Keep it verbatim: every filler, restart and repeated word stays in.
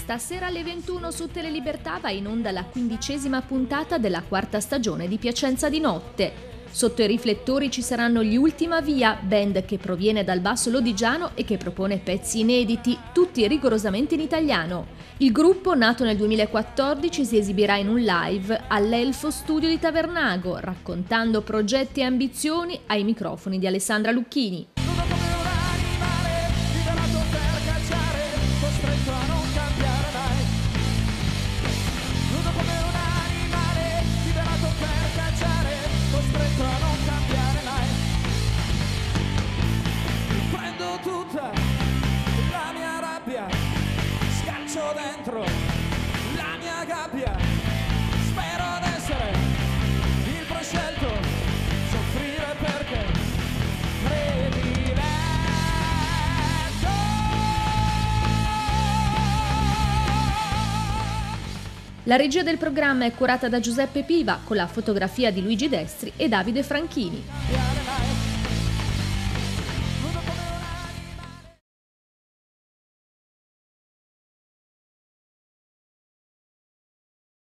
Stasera alle ventuno su Telelibertà va in onda la quindicesima puntata della quarta stagione di Piacenza di notte. Sotto i riflettori ci saranno gli Ultima Via, band che proviene dal basso lodigiano e che propone pezzi inediti, tutti rigorosamente in italiano. Il gruppo, nato nel duemilaquattordici, si esibirà in un live all'Elfo Studio di Tavernago, raccontando progetti e ambizioni ai microfoni di Alessandra Lucchini. Dentro la mia gabbia, spero d'essere il prescelto, soffrire perché prediletto. La regia del programma è curata da Giuseppe Piva, con la fotografia di Luigi Destri e Davide Franchini.